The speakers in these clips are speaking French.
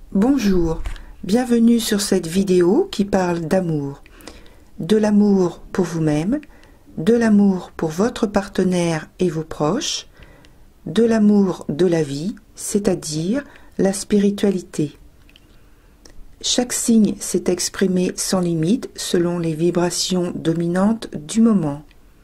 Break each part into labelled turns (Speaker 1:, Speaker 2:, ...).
Speaker 1: Bonjour, bienvenue sur cette vidéo qui parle d'amour. De l'amour pour vous-même, de l'amour pour votre partenaire et vos proches, de l'amour de la vie, c'est-à-dire la spiritualité. Chaque signe s'est exprimé sans limite selon les vibrations dominantes du moment.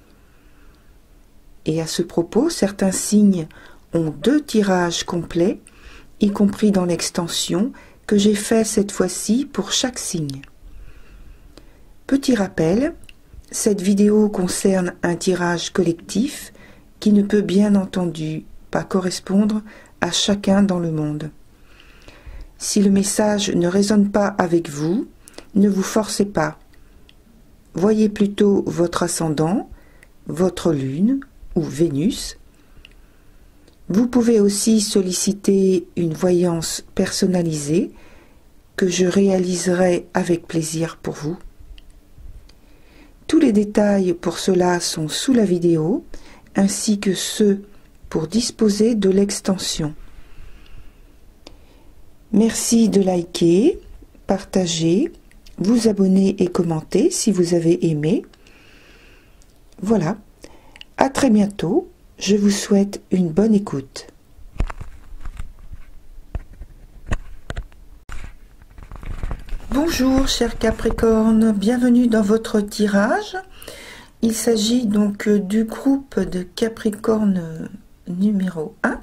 Speaker 1: Et à ce propos, certains signes ont 2 tirages complets, y compris dans l'extension que j'ai fait cette fois-ci pour chaque signe. Petit rappel, cette vidéo concerne un tirage collectif qui ne peut bien entendu pas correspondre à chacun dans le monde. Si le message ne résonne pas avec vous, ne vous forcez pas. Voyez plutôt votre ascendant, votre lune ou Vénus. Vous pouvez aussi solliciter une voyance personnalisée que je réaliserai avec plaisir pour vous. Tous les détails pour cela sont sous la vidéo, ainsi que ceux pour disposer de l'extension. Merci de liker, partager, vous abonner et commenter si vous avez aimé. Voilà, à très bientôt. Je vous souhaite une bonne écoute. Bonjour chers Capricornes, bienvenue dans votre tirage. Il s'agit donc du groupe de Capricorne numéro 1.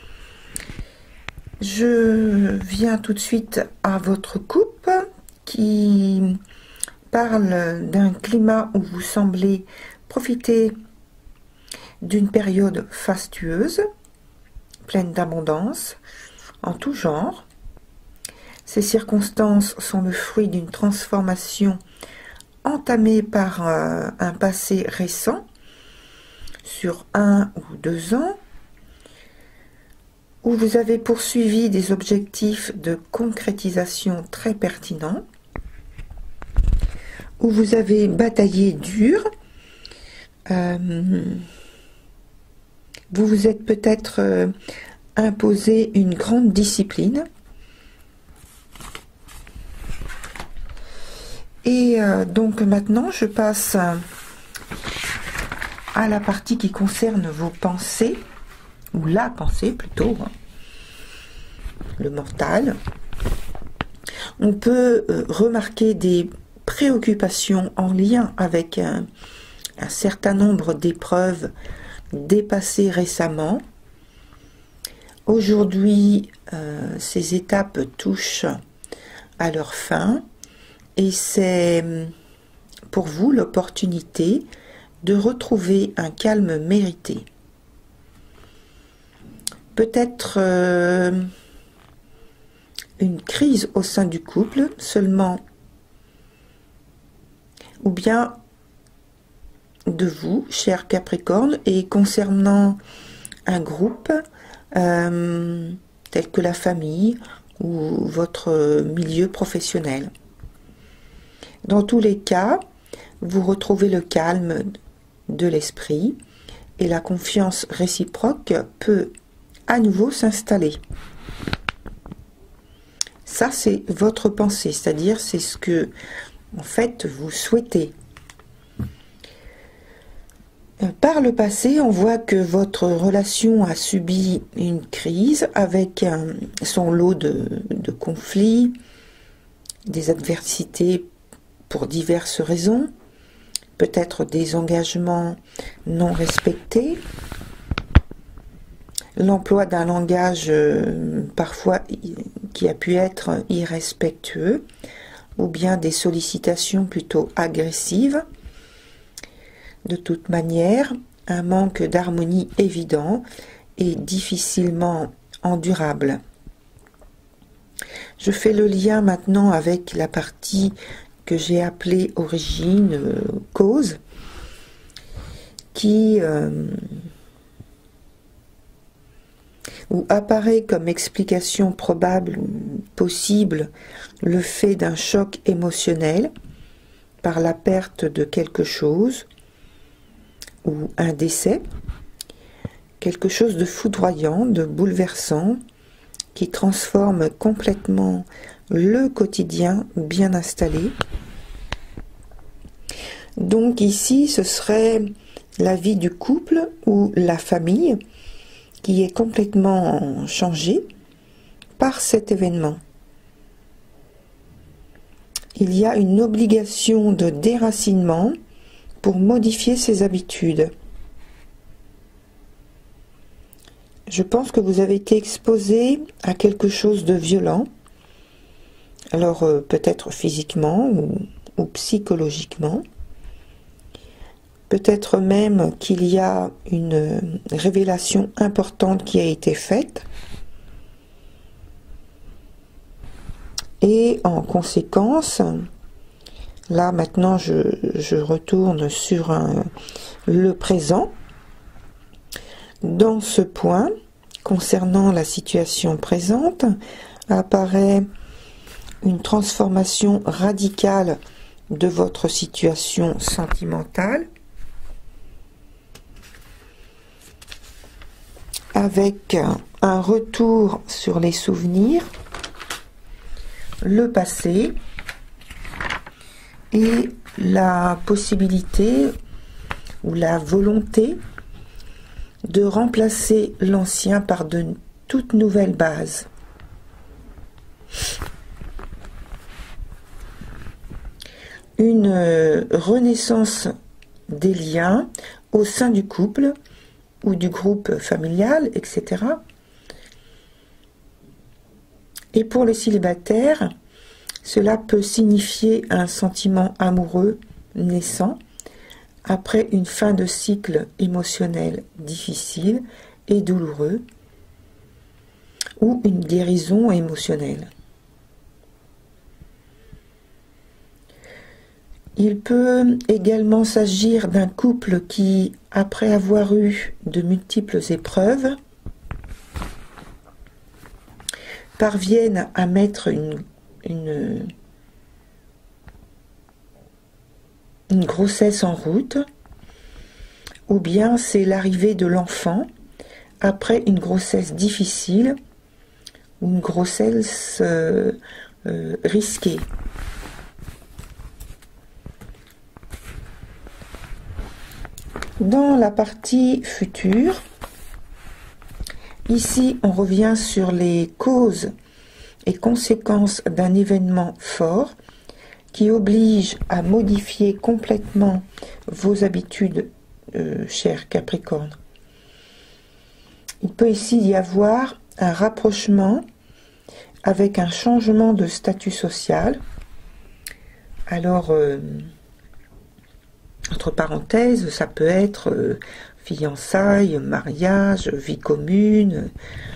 Speaker 1: Je viens tout de suite à votre coupe qui parle d'un climat où vous semblez profiter d'une période fastueuse, pleine d'abondance, en tout genre. Ces circonstances sont le fruit d'une transformation entamée par un passé récent, sur 1 ou 2 ans, où vous avez poursuivi des objectifs de concrétisation très pertinents, où vous avez bataillé dur. Vous vous êtes peut-être imposé une grande discipline. Et donc maintenant, je passe à la partie qui concerne vos pensées, ou la pensée plutôt, le mental. On peut remarquer des préoccupations en lien avec un certain nombre d'épreuves dépassées récemment. Aujourd'hui, ces étapes touchent à leur fin et c'est pour vous l'opportunité de retrouver un calme mérité. Peut-être une crise au sein du couple seulement, ou bien de vous, chers Capricorne, et concernant un groupe tel que la famille ou votre milieu professionnel. Dans tous les cas, vous retrouvez le calme de l'esprit et la confiance réciproque peut à nouveau s'installer. Ça, c'est votre pensée, c'est-à-dire c'est ce que, en fait, vous souhaitez. Par le passé, on voit que votre relation a subi une crise avec son lot de conflits, des adversités pour diverses raisons, peut-être des engagements non respectés, l'emploi d'un langage parfois qui a pu être irrespectueux, ou bien des sollicitations plutôt agressives. De toute manière, un manque d'harmonie évident et difficilement endurable. Je fais le lien maintenant avec la partie que j'ai appelée origine, cause, qui où apparaît comme explication probable, possible, le fait d'un choc émotionnel par la perte de quelque chose, ou un décès, quelque chose de foudroyant, de bouleversant, qui transforme complètement le quotidien bien installé. Donc ici, ce serait la vie du couple ou la famille qui est complètement changée par cet événement. Il y a une obligation de déracinement pour modifier ses habitudes. Je pense que vous avez été exposé à quelque chose de violent, alors peut-être physiquement ou psychologiquement. Peut-être même qu'il y a une révélation importante qui a été faite. Et en conséquence, là maintenant je retourne sur le présent. Dans ce point, concernant la situation présente, apparaît une transformation radicale de votre situation sentimentale, avec un retour sur les souvenirs, le passé et la possibilité ou la volonté de remplacer l'ancien par de toutes nouvelles bases. Une renaissance des liens au sein du couple ou du groupe familial, etc. Et pour les célibataires, cela peut signifier un sentiment amoureux naissant après une fin de cycle émotionnel difficile et douloureux, ou une guérison émotionnelle. Il peut également s'agir d'un couple qui, après avoir eu de multiples épreuves, parviennent à mettre une grossesse en route, ou bien c'est l'arrivée de l'enfant après une grossesse difficile ou une grossesse risquée. Dans la partie future, ici on revient sur les causes et conséquences d'un événement fort qui oblige à modifier complètement vos habitudes, chers Capricorne. Il peut ici y avoir un rapprochement avec un changement de statut social. Alors, entre parenthèses, ça peut être fiançailles, mariage, vie commune,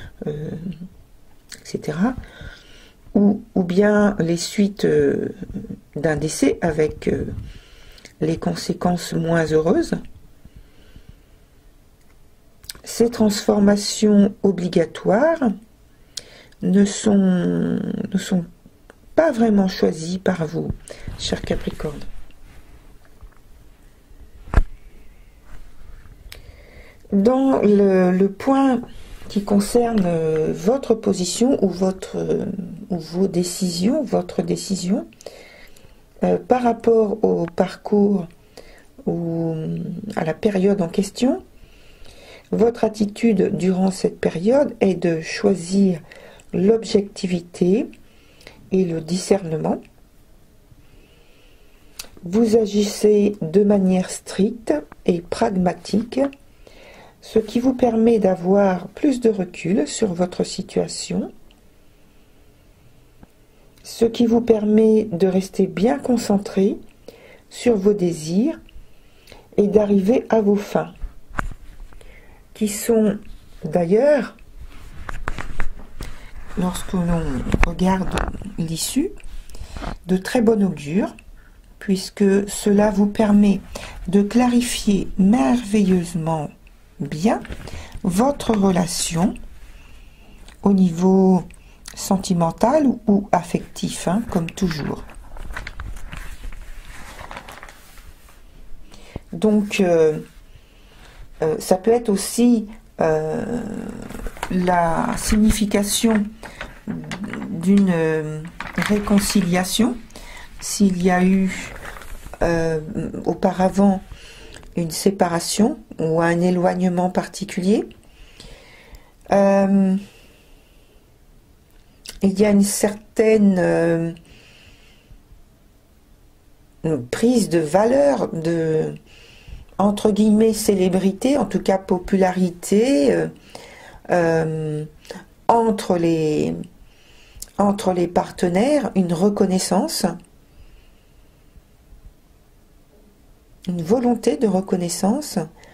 Speaker 1: etc. Ou bien les suites d'un décès avec les conséquences moins heureuses. Ces transformations obligatoires ne sont pas vraiment choisies par vous, chers Capricorne. Dans le point qui concerne votre position ou vos décisions, votre décision, par rapport au parcours ou à la période en question, votre attitude durant cette période est de choisir l'objectivité et le discernement. Vous agissez de manière stricte et pragmatique, ce qui vous permet d'avoir plus de recul sur votre situation, ce qui vous permet de rester bien concentré sur vos désirs et d'arriver à vos fins, qui sont d'ailleurs, lorsque l'on regarde l'issue, de très bon augure, puisque cela vous permet de clarifier merveilleusement bien votre relation au niveau sentimental ou affectif, hein, comme toujours. Donc, ça peut être aussi la signification d'une réconciliation, s'il y a eu auparavant une séparation ou un éloignement particulier. Il y a une certaine prise de valeur, de entre guillemets célébrité, en tout cas popularité, entre les partenaires, une reconnaissance, une volonté de reconnaissance,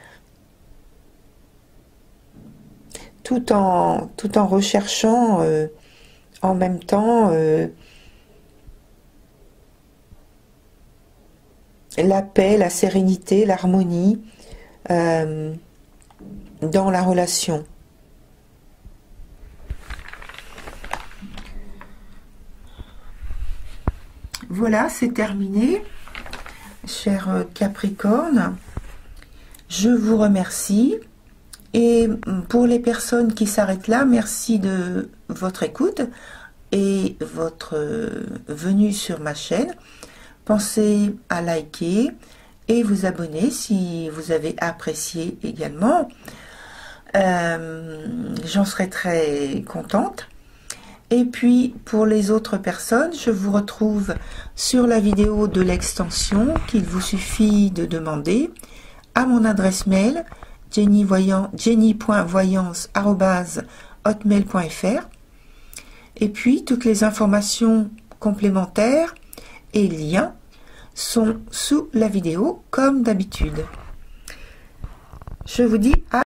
Speaker 1: tout en recherchant en même temps la paix, la sérénité, l'harmonie dans la relation. Voilà, c'est terminé, cher Capricorne. Je vous remercie. Et pour les personnes qui s'arrêtent là, merci de votre écoute et votre venue sur ma chaîne. Pensez à liker et vous abonner si vous avez apprécié également. J'en serai très contente. Et puis, pour les autres personnes, je vous retrouve sur la vidéo de l'extension qu'il vous suffit de demander à mon adresse mail jenny.voyance@hotmail.fr. Et puis, toutes les informations complémentaires et liens sont sous la vidéo comme d'habitude. Je vous dis à